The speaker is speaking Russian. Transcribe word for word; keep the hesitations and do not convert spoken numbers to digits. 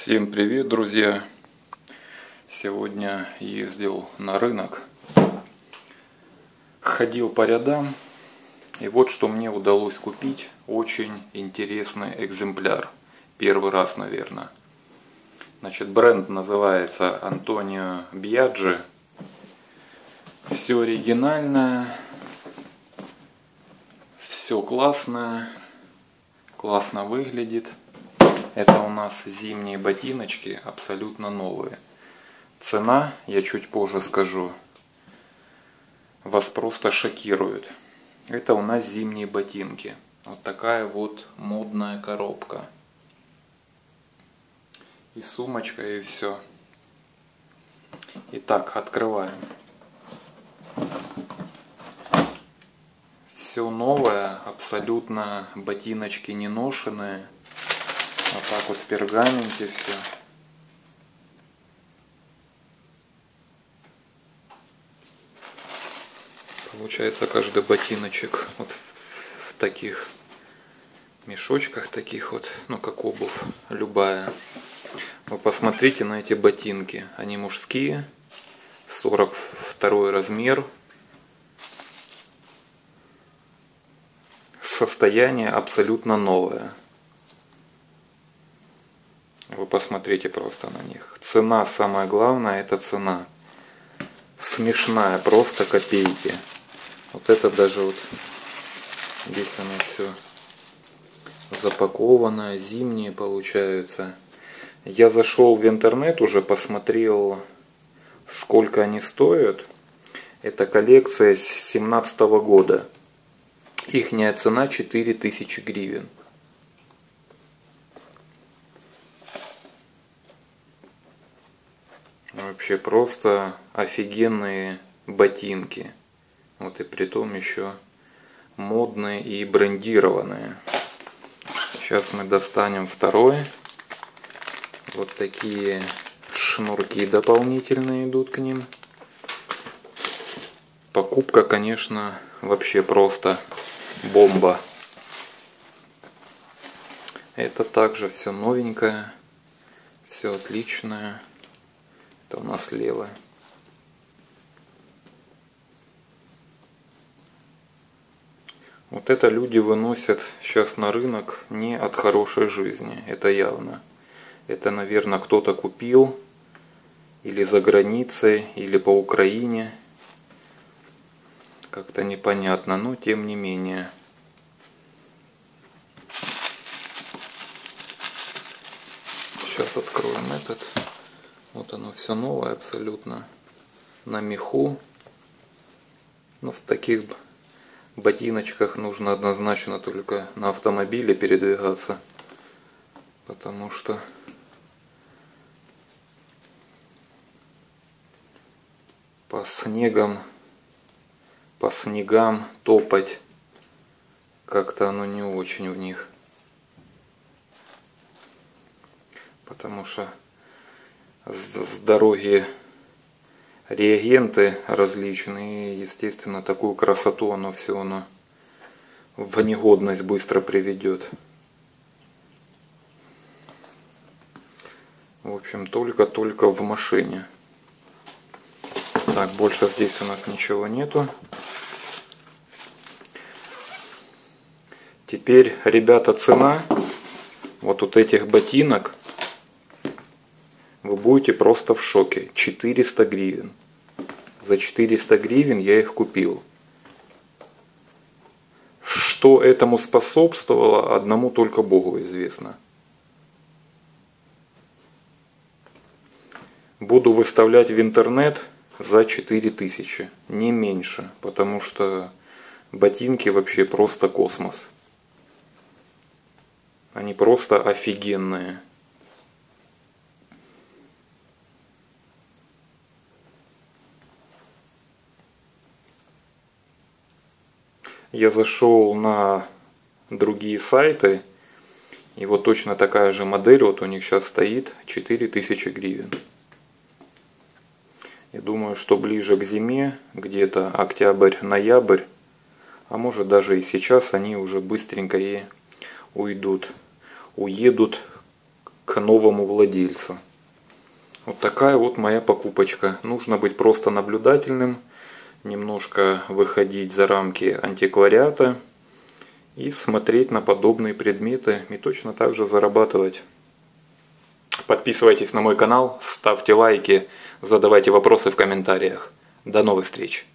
Всем привет, друзья! Сегодня ездил на рынок, ходил по рядам, и вот что мне удалось купить. Очень интересный экземпляр. Первый раз, наверное. Значит, бренд называется Антонио Бьяджи. Все оригинальное, все классное, классно выглядит. Это у нас зимние ботиночки, абсолютно новые. Цена, я чуть позже скажу, вас просто шокирует. Это у нас зимние ботинки. Вот такая вот модная коробка. И сумочка, и все. Итак, открываем. Все новое, абсолютно ботиночки не ношеные. Вот так вот в пергаменте все. Получается каждый ботиночек вот в, в таких мешочках, таких вот, ну как обувь любая. Вы посмотрите на эти ботинки. Они мужские, сорок второй размер. Состояние абсолютно новое. Вы посмотрите просто на них. Цена, самое главное, это цена. Смешная, просто копейки. Вот это даже вот здесь оно все запакованное, зимние получаются. Я зашел в интернет, уже посмотрел, сколько они стоят. Это коллекция с семнадцатого года. Ихняя цена четыре тысячи гривен. Вообще просто офигенные ботинки. Вот и притом еще модные и брендированные. Сейчас мы достанем второй. Вот такие шнурки дополнительные идут к ним. Покупка, конечно, вообще просто бомба. Это также все новенькое, все отличное. Это у нас левое. Вот это люди выносят сейчас на рынок не от хорошей жизни. Это явно. Это, наверное, кто-то купил или за границей, или по Украине. Как-то непонятно, но тем не менее. Сейчас откроем этот. Вот оно все новое абсолютно. На меху. Ну, в таких ботиночках нужно однозначно только на автомобиле передвигаться. Потому что по снегам, по снегам топать как-то оно не очень в них. Потому что с дороги реагенты различные, и, естественно, такую красоту оно все оно в негодность быстро приведет. В общем, только-только в машине. Так, больше здесь у нас ничего нету. Теперь, ребята, цена вот, вот этих ботинок. Вы будете просто в шоке. четыреста гривен. За четыреста гривен я их купил. Что этому способствовало, одному только Богу известно. Буду выставлять в интернет за четыре тысячи. Не меньше. Потому что ботинки вообще просто космос. Они просто офигенные. Я зашел на другие сайты, и вот точно такая же модель, вот у них сейчас стоит четыре тысячи гривен. Я думаю, что ближе к зиме, где-то октябрь-ноябрь, а может даже и сейчас, они уже быстренько и уйдут, уедут к новому владельцу. Вот такая вот моя покупочка. Нужно быть просто наблюдательным, немножко выходить за рамки антиквариата и смотреть на подобные предметы и точно так же зарабатывать. Подписывайтесь на мой канал, ставьте лайки, задавайте вопросы в комментариях. До новых встреч!